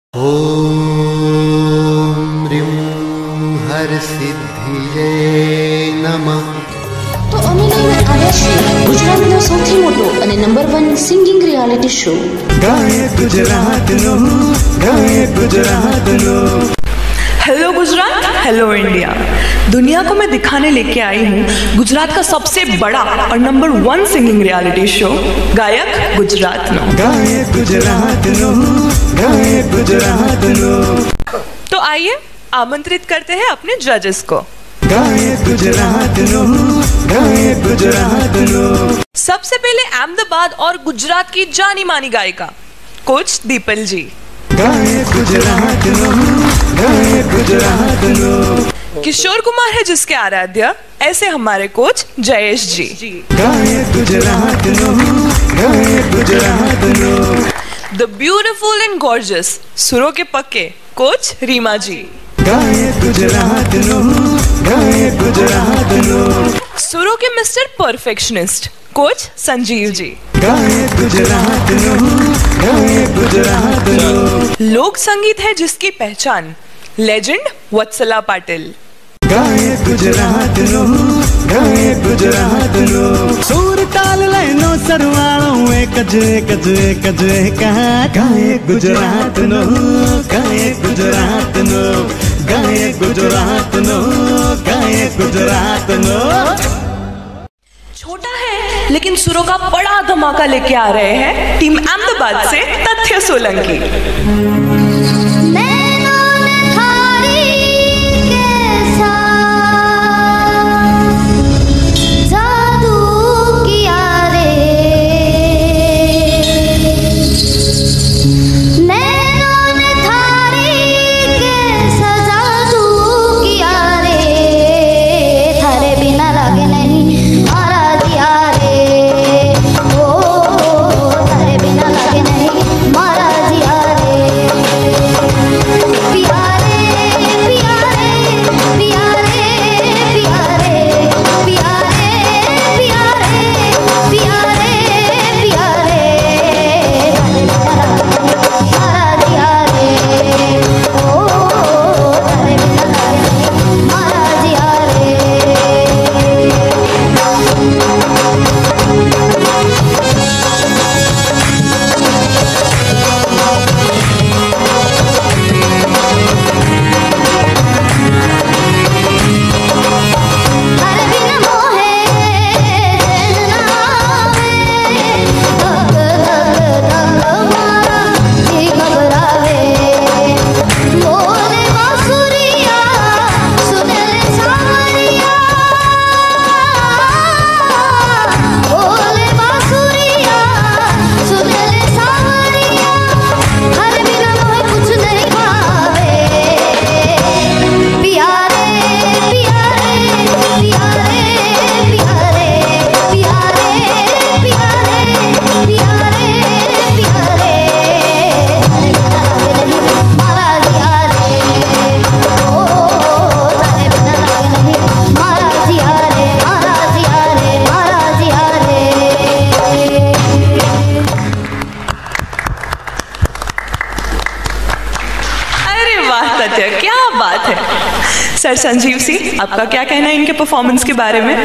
ओम ह्रीं हरसिद्धिये नमः। તો અમે લઈને આવ્યા છીએ ગુજરાતનો સૌથી મોટો અને નંબર 1 સિંગિંગ રિયાલિટી શો ગાય ગુજરાતનો हेलो गुजरात, हेलो इंडिया। दुनिया को मैं दिखाने लेके आई हूँ गुजरात का सबसे बड़ा और नंबर 1 सिंगिंग रियलिटी शो गायक गुजरात नो। तो आइए आमंत्रित करते हैं अपने जजेस को। सबसे पहले अहमदाबाद और गुजरात की जानी मानी गायिका कोच दीपल जी। किशोर कुमार है जिसके आराध्य, ऐसे हमारे coach Jayesh ji. The beautiful and gorgeous सुरों के पक्के कोच रीमा जी। सुरों के mister perfectionist coach Sanjeev ji. लोक संगीत है जिसकी पहचान लेजेंड वत्सला पाटिल। सूर ताल लेनो सरवाणो एक गुजरात नो छोटा है लेकिन सुरों का बड़ा धमाका लेके आ रहे हैं टीम अहमदाबाद से तथ्य सोलंकी। क्या बात है सर। संजीव सिंह, आपका क्या कहना है इनके परफॉर्मेंस के बारे में?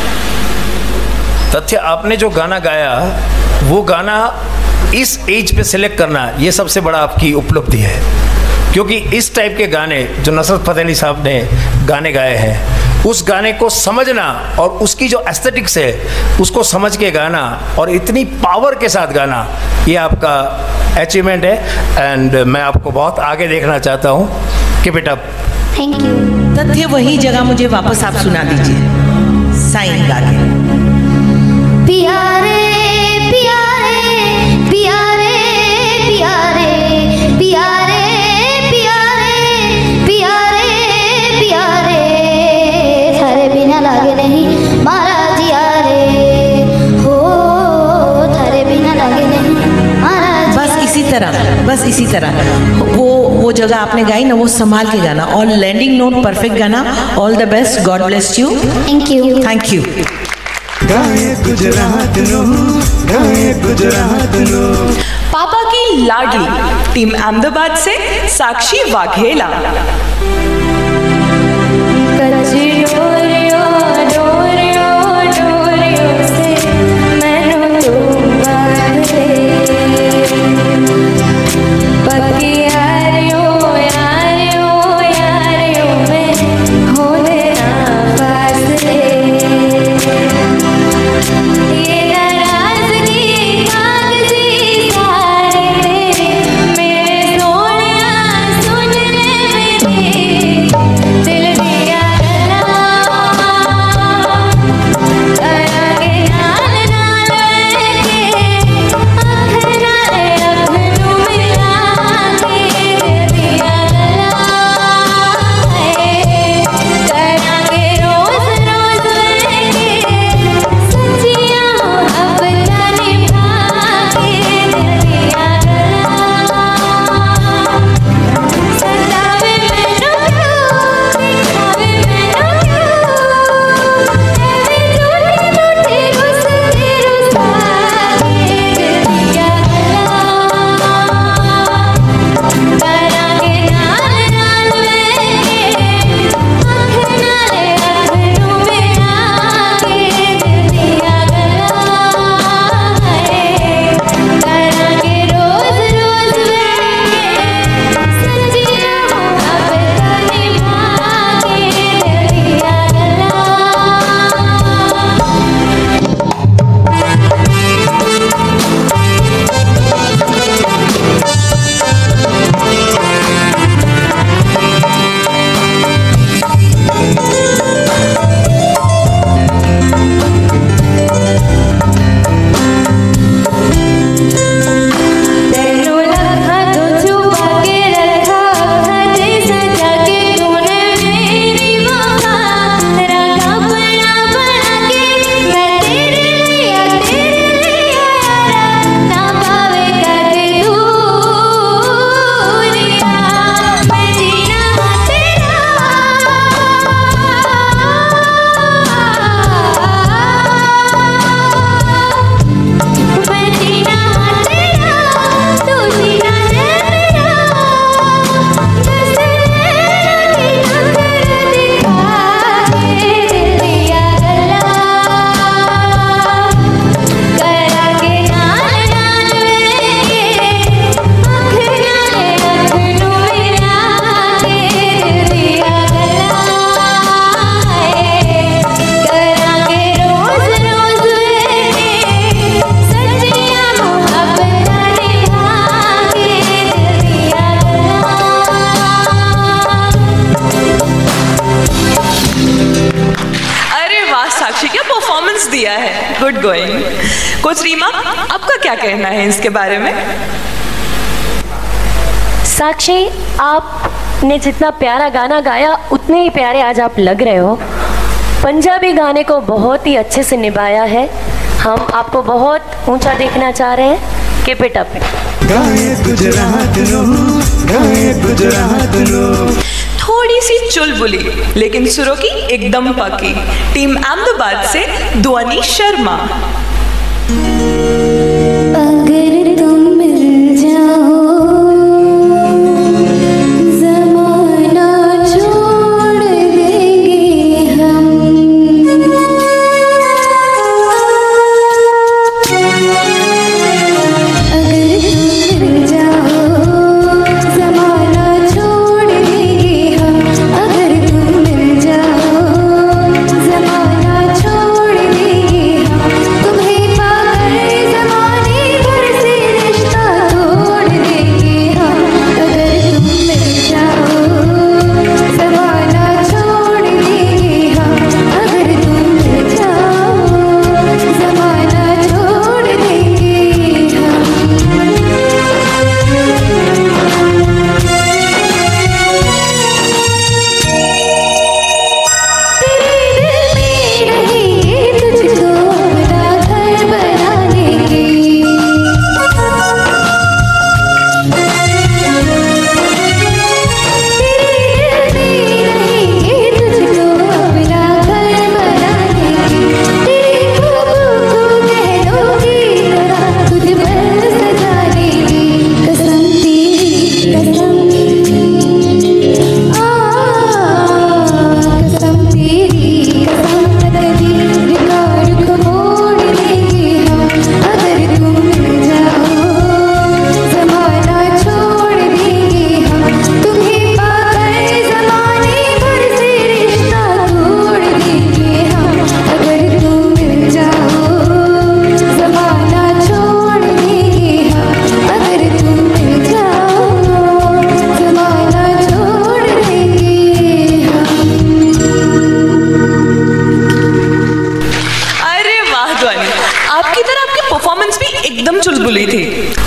तथ्य, आपने जो गाना गाया वो गाना इस एज पे सिलेक्ट करना ये सबसे बड़ा आपकी उपलब्धि है, क्योंकि इस टाइप के गाने जो नुसरत फतेह अली साहब ने गाने गाए हैं उस गाने को समझना और उसकी जो एस्थेटिक्स है उसको समझ के गाना और इतनी पावर के साथ गाना ये आपका अचीवमेंट है। एंड मैं आपको बहुत आगे देखना चाहता हूँ। Keep it up. Thank you. तथ्य वही जगह मुझे वापस आप सुना दीजिए साइन गा के। प्यारे प्यारे प्यारे प्यारे प्यारे प्यारे प्यारे प्यारे थारे बिना लागे नहीं महाराज यारे हो, थारे बिना लागे नहीं महाराज। बस इसी तरह वो जगह आपने गाई ना, वो संभाल के गाना। ऑल लैंडिंग नोट परफेक्ट गाना। All the best, God bless you. Thank you. Thank you. Gaaye Gujarat no, गाए गुजरात नो। पापा की लाडली टीम अहमदाबाद से साक्षी वाघेला। दिया है, गुड गोइंग। कोच रीमा, आपका क्या कहना है इसके बारे में? साक्षी, आपने जितना प्यारा गाना गाया उतने ही प्यारे आज आप लग रहे हो। पंजाबी गाने को बहुत ही अच्छे से निभाया है। हम आपको बहुत ऊंचा देखना चाह रहे हैं। Keep it up. थोड़ी सी चुलबुली लेकिन सुरों की एकदम पक्की टीम अहमदाबाद से ध्वनि शर्मा। अगर तुम मिल जाओ ज़माना छोड़ देंगे हम। अगर तुम मिल जाओ ज़माना छोड़ देंगे हम। अगर तुम मिल जाओ ज़माना छोड़ देंगे हम। तुम्हें पाकर ज़माना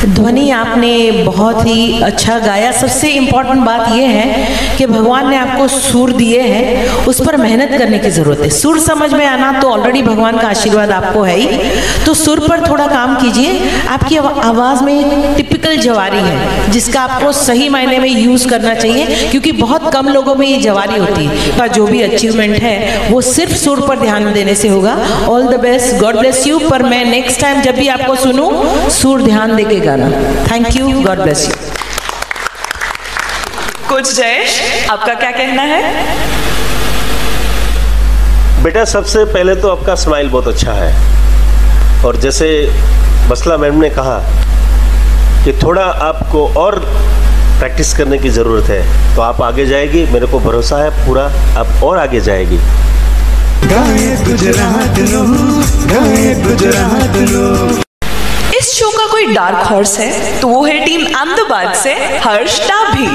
ध्वनि आपने बहुत ही अच्छा गाया। सबसे इम्पोर्टेंट बात यह है कि भगवान ने आपको सुर दिए हैं, उस पर मेहनत करने की ज़रूरत है। सुर समझ में आना तो ऑलरेडी भगवान का आशीर्वाद आपको है ही, तो सुर पर थोड़ा काम कीजिए। आपकी आवाज़ में एक टिपिकल जवारी है जिसका आपको सही मायने में यूज़ करना चाहिए, क्योंकि बहुत कम लोगों में ये जवारी होती है। पर जो भी अचीवमेंट है वो सिर्फ सुर पर ध्यान देने से होगा। All the best, God bless you. पर मैं नेक्स्ट टाइम जब भी आपको सुनूं, सुर ध्यान देके गाना। Thank you, God bless you. कुछ जयेश, आपका क्या कहना है? बेटा, सबसे पहले तो आपका स्माइल बहुत अच्छा है, और जैसे बसला मैम ने कहा कि थोड़ा आपको और प्रैक्टिस करने की ज़रूरत है, तो आप आगे जाएगी, मेरे को भरोसा है पूरा, आप और आगे जाएगी। गाए गुजरात लो, गाए गुजरात लो। इस शो का कोई डार्क हॉर्स है तो वो है टीम अहमदाबाद से हर्ष डाभी।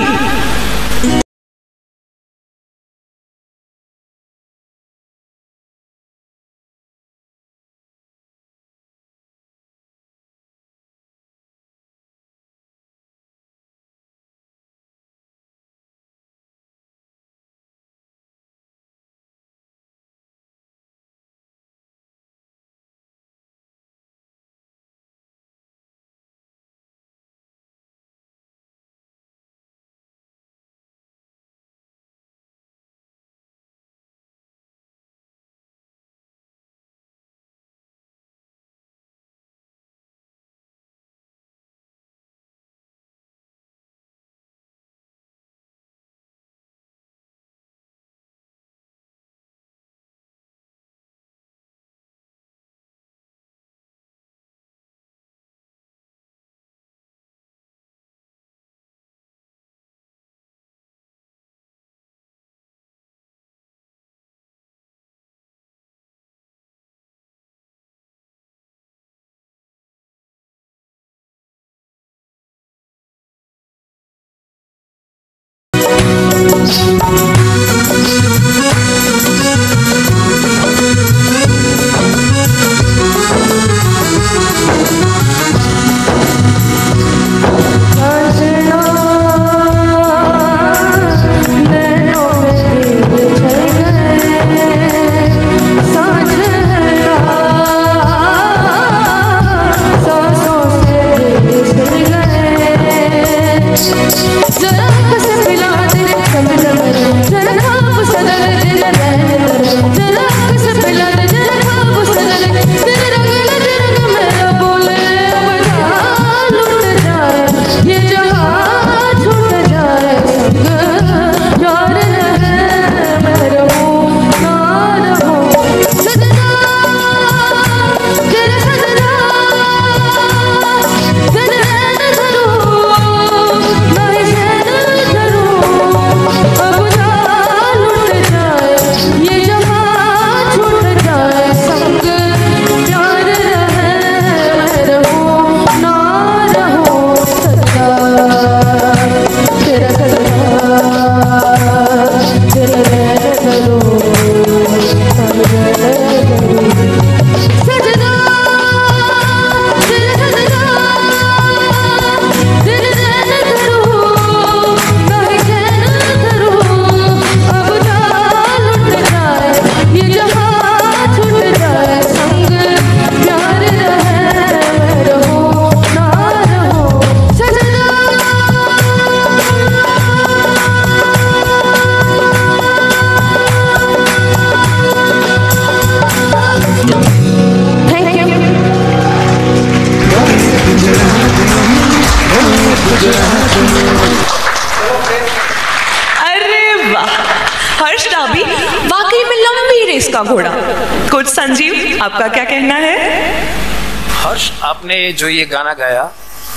हर्ष डाभी वाकई में लंबी रेस का घोड़ा। कुछ संजीव, आपका क्या कहना है? हर्ष, आपने जो ये गाना गाया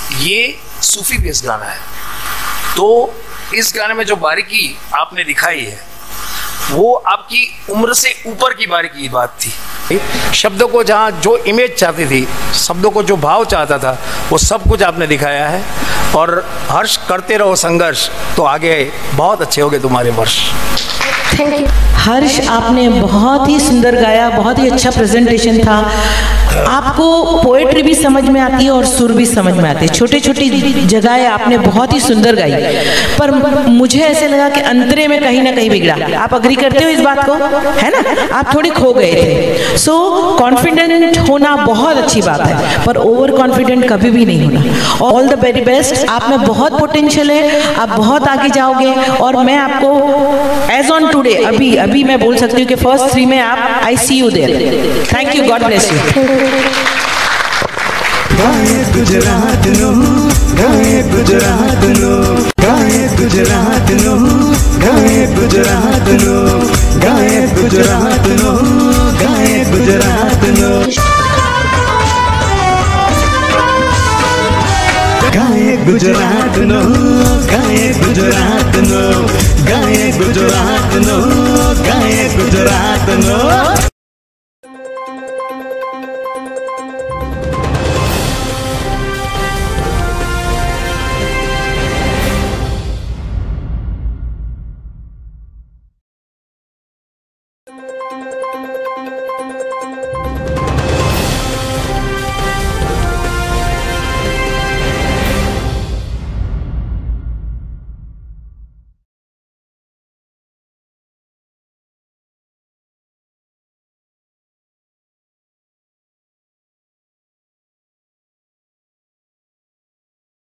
ये सूफी बेस गाना है, तो इस गाने में जो बारीकी आपने दिखाई है वो आपकी उम्र से ऊपर की बारीकी की बात थी। शब्दों को जहाँ जो इमेज चाहती थी, शब्दों को जो भाव चाहता था, वो सब कुछ आपने दिखाया है। और हर्ष करते रहो संघर्ष, तो आगे बहुत अच्छे होंगे तुम्हारे वर्ष। Thank you. हर्ष, आपने बहुत ही सुंदर गाया, बहुत ही अच्छा प्रेजेंटेशन था। आपको पोएट्री भी समझ में आती है और सुर भी समझ में आती है। छोटी छोटी जगहें आपने बहुत ही सुंदर गाई, पर मुझे ऐसे लगा कि अंतरे में कहीं ना कहीं बिगड़ा। आप अग्री करते हो इस बात को, है ना? आप थोड़ी खो गए थे। सो कॉन्फिडेंट होना बहुत अच्छी बात है, पर ओवर कॉन्फिडेंट कभी भी नहीं होना। All the very best. आप में बहुत पोटेंशियल है, आप बहुत आगे जाओगे। और मैं आपको एज ऑन टुडे अभी मैं बोल सकती हूँ कि फर्स्ट 3 में आप, I see you there. Thank you, God bless you. Gaaye Gujarat no, गाए गुजरात नो, गाए गुजरात नो, गाए गुजरात नो, गाए गुजरात नो, गाए गुजरात नो, गाए गुजरात नो।